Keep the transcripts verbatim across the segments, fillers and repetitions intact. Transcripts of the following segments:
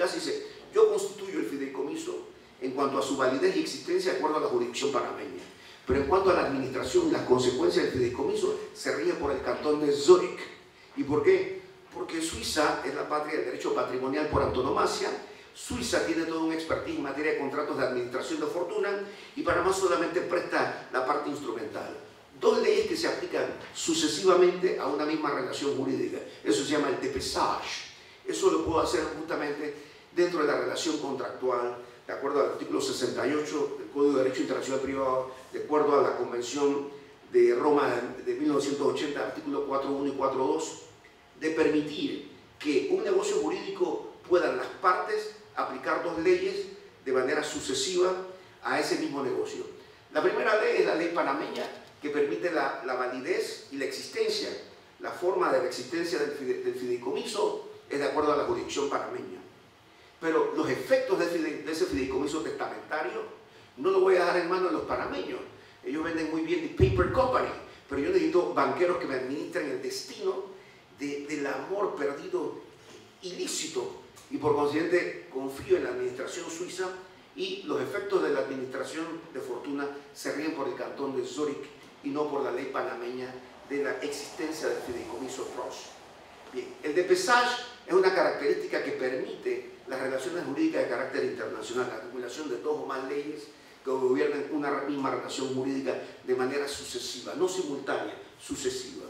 eficacia, dice, yo constituyo el fideicomiso en cuanto a su validez y existencia de acuerdo a la jurisdicción panameña. Pero en cuanto a la administración y las consecuencias del fideicomiso, se rige por el cantón de Zúrich. ¿Y por qué? Porque Suiza es la patria del derecho patrimonial por antonomasia. Suiza tiene todo un expertise en materia de contratos de administración de fortuna y Panamá solamente presta la parte instrumental. Dos leyes que se aplican sucesivamente a una misma relación jurídica. Eso se llama el dépesage. Eso lo puedo hacer justamente dentro de la relación contractual, de acuerdo al artículo sesenta y ocho del Código de Derecho Internacional Privado, de acuerdo a la Convención de Roma de mil novecientos ochenta, artículo cuatro punto uno y cuatro punto dos, de permitir que un negocio jurídico puedan las partes aplicar dos leyes de manera sucesiva a ese mismo negocio. La primera ley es la ley panameña, que permite la, la validez y la existencia. La forma de la existencia del, fide, del fideicomiso es de acuerdo a la jurisdicción panameña. Pero los efectos de, fide, de ese fideicomiso testamentario no lo voy a dar en manos de los panameños. Ellos venden muy bien the paper company, pero yo necesito banqueros que me administren el destino de, del amor perdido ilícito, y por consiguiente confío en la administración suiza, y los efectos de la administración de fortuna se rigen por el cantón de Zúrich y no por la ley panameña de la existencia del fideicomiso P R O S. Bien, el dépesage es una característica que permite las relaciones jurídicas de carácter internacional, la acumulación de dos o más leyes que gobiernan una misma relación jurídica de manera sucesiva, no simultánea, sucesiva.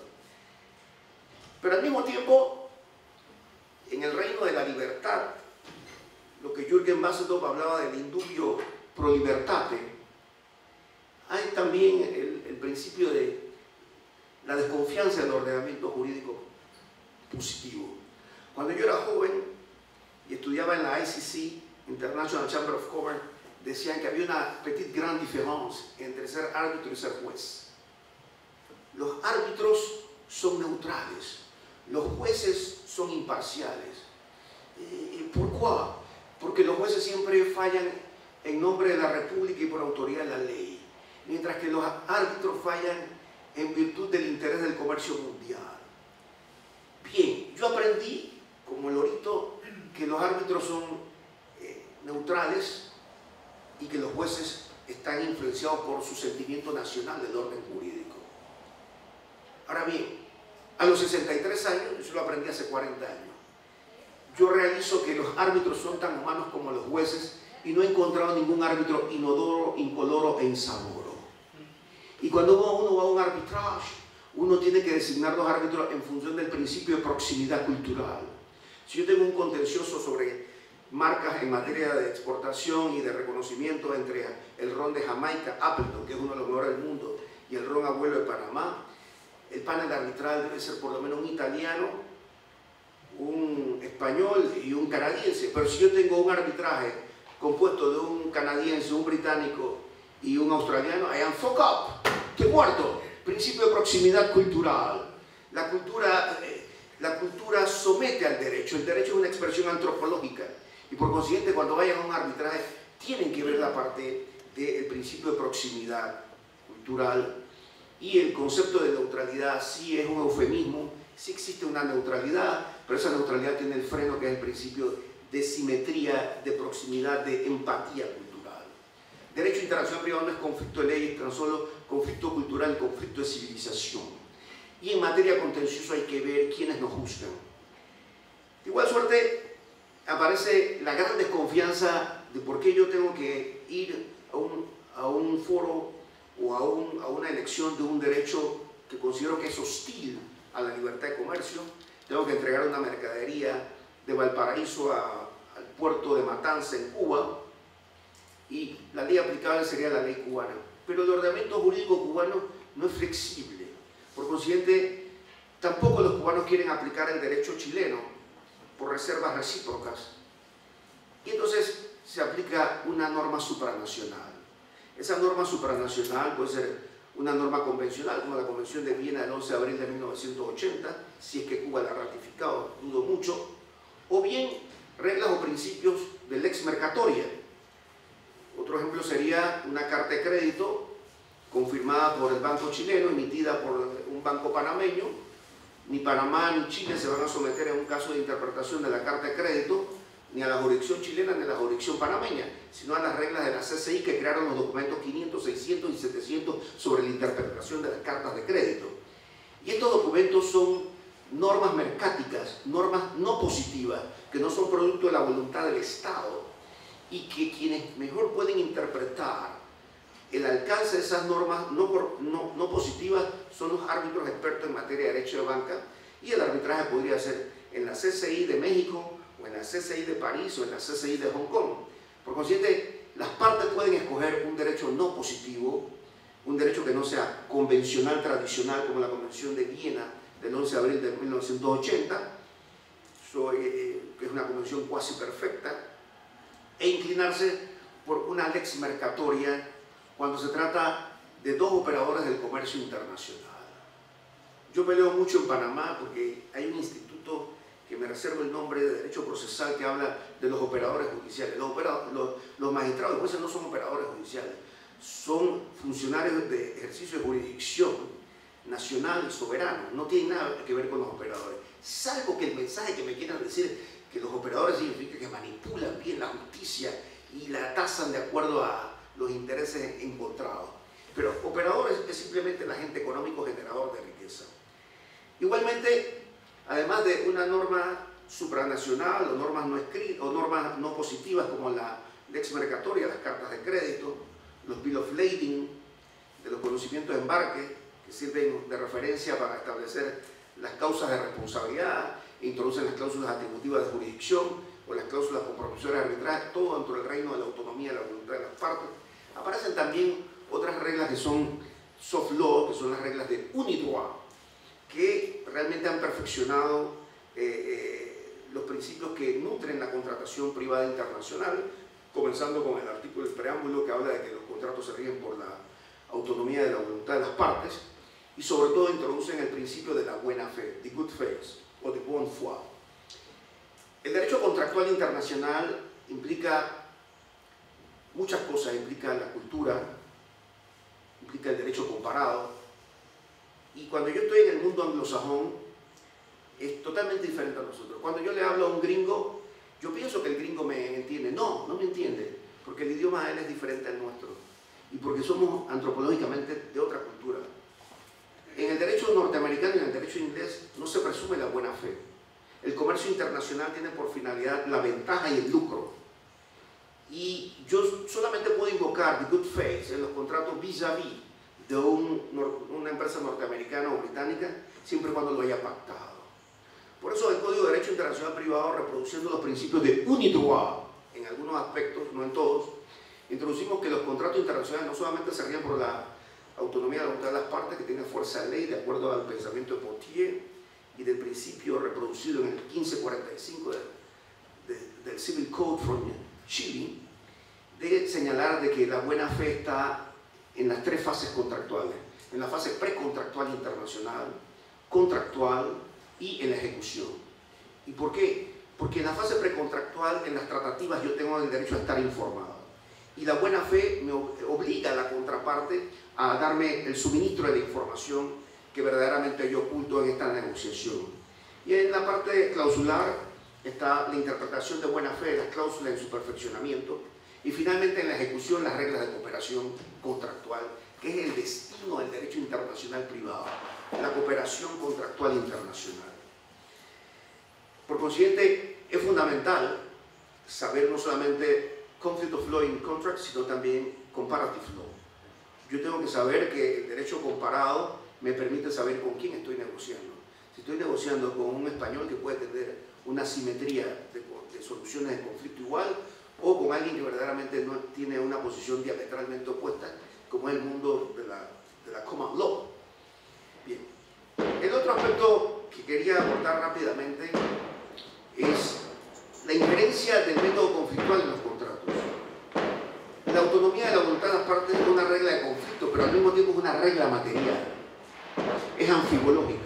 Pero al mismo tiempo, en el reino de la libertad, lo que Jürgen Basedow hablaba del indubio pro libertate, hay también el, el principio de la desconfianza del ordenamiento jurídico positivo. Cuando yo era joven y estudiaba en la I C C, International Chamber of Commerce, decían que había una petite grande différence entre ser árbitro y ser juez. Los árbitros son neutrales, los jueces son imparciales. ¿Por qué? Porque los jueces siempre fallan en nombre de la República y por autoridad de la ley, mientras que los árbitros fallan en virtud del interés del comercio mundial. Bien, yo aprendí, como Lorito, que los árbitros son eh, neutrales y que los jueces están influenciados por su sentimiento nacional del orden jurídico. Ahora bien, a los sesenta y tres años, eso lo aprendí hace cuarenta años, yo realizo que los árbitros son tan humanos como los jueces y no he encontrado ningún árbitro inodoro, incoloro e insaboro. Y cuando uno va a un arbitraje, uno tiene que designar los árbitros en función del principio de proximidad cultural. Si yo tengo un contencioso sobre marcas en materia de exportación y de reconocimiento entre el ron de Jamaica, Appleton, que es uno de los mejores del mundo, y el ron Abuelo de Panamá, el panel arbitral debe ser por lo menos un italiano, un español y un canadiense. Pero si yo tengo un arbitraje compuesto de un canadiense, un británico y un australiano, I am fuck up, estoy muerto. Principio de proximidad cultural. La cultura, eh, la cultura somete al derecho. El derecho es una expresión antropológica y por consiguiente cuando vayan a un arbitraje tienen que ver la parte del principio de proximidad cultural. Y el concepto de neutralidad sí es un eufemismo, sí existe una neutralidad, pero esa neutralidad tiene el freno que es el principio de simetría, de proximidad, de empatía cultural. Derecho internacional privado no es conflicto de leyes, tan solo conflicto cultural, conflicto de civilización. Y en materia contenciosa hay que ver quiénes nos juzgan. De igual suerte aparece la gran desconfianza de por qué yo tengo que ir a un, a un foro o a, un, a una elección de un derecho que considero que es hostil a la libertad de comercio. Tengo que entregar una mercadería de Valparaíso a, al puerto de Matanza en Cuba y la ley aplicable sería la ley cubana. Pero el ordenamiento jurídico cubano no es flexible. Por consiguiente, tampoco los cubanos quieren aplicar el derecho chileno por reservas recíprocas. Y entonces se aplica una norma supranacional. Esa norma supranacional puede ser una norma convencional, como la Convención de Viena del once de abril de mil novecientos ochenta, si es que Cuba la ha ratificado, dudo mucho, o bien reglas o principios del lex mercatoria. Otro ejemplo sería una carta de crédito confirmada por el banco chileno, emitida por un banco panameño. Ni Panamá ni Chile se van a someter a un caso de interpretación de la carta de crédito, ni a la jurisdicción chilena ni a la jurisdicción panameña, sino a las reglas de la C C I que crearon los documentos quinientos, seiscientos y setecientos sobre la interpretación de las cartas de crédito. Y estos documentos son normas mercáticas, normas no positivas, que no son producto de la voluntad del Estado, y que quienes mejor pueden interpretar el alcance de esas normas no, no, no positivas son los árbitros expertos en materia de derecho de banca, y el arbitraje podría ser en la C C I de México, o en la C C I de París, o en la C C I de Hong Kong. Por consiguiente, las partes pueden escoger un derecho no positivo, un derecho que no sea convencional, tradicional, como la Convención de Viena del once de abril de mil novecientos ochenta, so, eh, que es una convención cuasi perfecta, e inclinarse por una lex mercatoria cuando se trata de dos operadores del comercio internacional. Yo peleo mucho en Panamá porque hay un instituto que me reservo el nombre de derecho procesal que habla de los operadores judiciales. Los, operadores, los, los magistrados y jueces no son operadores judiciales, son funcionarios de ejercicio de jurisdicción nacional y soberano, no tienen nada que ver con los operadores, salvo que el mensaje que me quieran decir que los operadores significa que manipulan bien la justicia y la tasan de acuerdo a los intereses encontrados. Pero operadores es simplemente el agente económico generador de riqueza. Igualmente, además de una norma supranacional o normas no escritas o normas no positivas como la lex mercatoria, las cartas de crédito, los bill of lading, de los conocimientos de embarque, que sirven de referencia para establecer las causas de responsabilidad, introducen las cláusulas atributivas de jurisdicción o las cláusulas compromisorias de arbitraje, todo dentro del reino de la autonomía y la voluntad de las partes. Aparecen también otras reglas que son soft law, que son las reglas de unidroit, que realmente han perfeccionado eh, eh, los principios que nutren la contratación privada internacional, comenzando con el artículo del preámbulo que habla de que los contratos se rigen por la autonomía de la voluntad de las partes, y sobre todo introducen el principio de la buena fe, the good faith, o de bonne foi. El derecho contractual internacional implica muchas cosas, implica la cultura, implica el derecho comparado, y cuando yo estoy en el mundo anglosajón es totalmente diferente a nosotros. Cuando yo le hablo a un gringo, yo pienso que el gringo me entiende. No, no me entiende, porque el idioma de él es diferente al nuestro, y porque somos antropológicamente de otra cultura. En el derecho norteamericano y en el derecho inglés no se presume la buena fe. El comercio internacional tiene por finalidad la ventaja y el lucro. Y yo solamente puedo invocar the good faith en los contratos vis-a-vis de un, una empresa norteamericana o británica, siempre y cuando lo haya pactado. Por eso el Código de Derecho Internacional Privado, reproduciendo los principios de unidroit en algunos aspectos, no en todos, introducimos que los contratos internacionales no solamente se rigen por la autonomía de la voluntad de las partes, que tiene fuerza de ley de acuerdo al pensamiento de Pottier y del principio reproducido en el quince cuarenta y cinco de, de, del Civil Code from Chile, de señalar de que la buena fe está en las tres fases contractuales: en la fase precontractual internacional, contractual y en la ejecución. ¿Y por qué? Porque en la fase precontractual, en las tratativas, yo tengo el derecho a estar informado, y la buena fe me obliga a la contraparte a darme el suministro de la información que verdaderamente yo oculto en esta negociación. Y en la parte clausular está la interpretación de buena fe de las cláusulas en su perfeccionamiento, y finalmente en la ejecución las reglas de cooperación contractual, que es el destino del derecho internacional privado, la cooperación contractual internacional. Por consiguiente, es fundamental saber no solamente conflict of law in contract, sino también comparative law. Yo tengo que saber que el derecho comparado me permite saber con quién estoy negociando. Si estoy negociando con un español que puede tener una simetría de, de soluciones de conflicto igual, o con alguien que verdaderamente no tiene una posición diametralmente opuesta, como es el mundo de la, de la common law. Bien. El otro aspecto que quería abordar rápidamente es la injerencia del método conflictual en los contratos. La autonomía de la voluntad de las partes es una regla de conflicto, pero al mismo tiempo es una regla material, es anfibológica.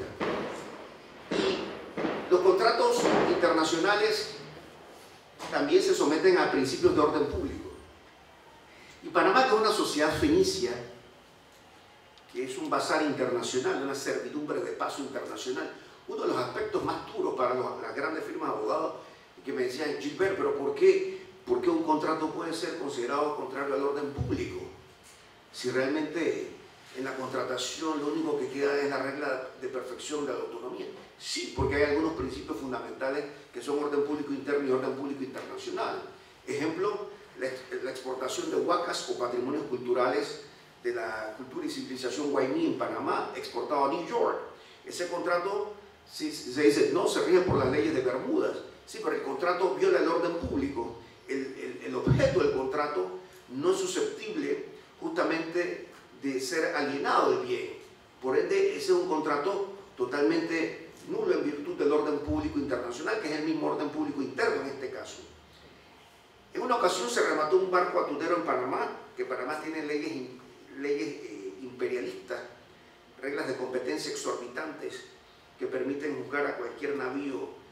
Y los contratos internacionales también se someten a principios de orden público. Y Panamá, que es una sociedad fenicia, que es un bazar internacional, una servidumbre de paso internacional, uno de los aspectos más duros para los, las grandes firmas de abogados es que me decían, Gilbert, pero ¿por qué, ¿por qué un contrato puede ser considerado contrario al orden público? Si realmente en la contratación lo único que queda es la regla de perfección de la autonomía. Sí, porque hay algunos principios fundamentales que son orden público interno y orden público internacional. Ejemplo, la, la exportación de huacas o patrimonios culturales de la cultura y civilización guainí en Panamá, exportado a New York. Ese contrato, si se dice, no, se rige por las leyes de Bermudas. Sí, pero el contrato viola el orden público. El, el, el objeto del contrato no es susceptible justamente de ser alienado del bien. Por ende, ese es un contrato totalmente nulo en virtud del orden público internacional, que es el mismo orden público interno en este caso. En una ocasión se remató un barco atunero en Panamá, que Panamá tiene leyes, leyes eh, imperialistas, reglas de competencia exorbitantes que permiten juzgar a cualquier navío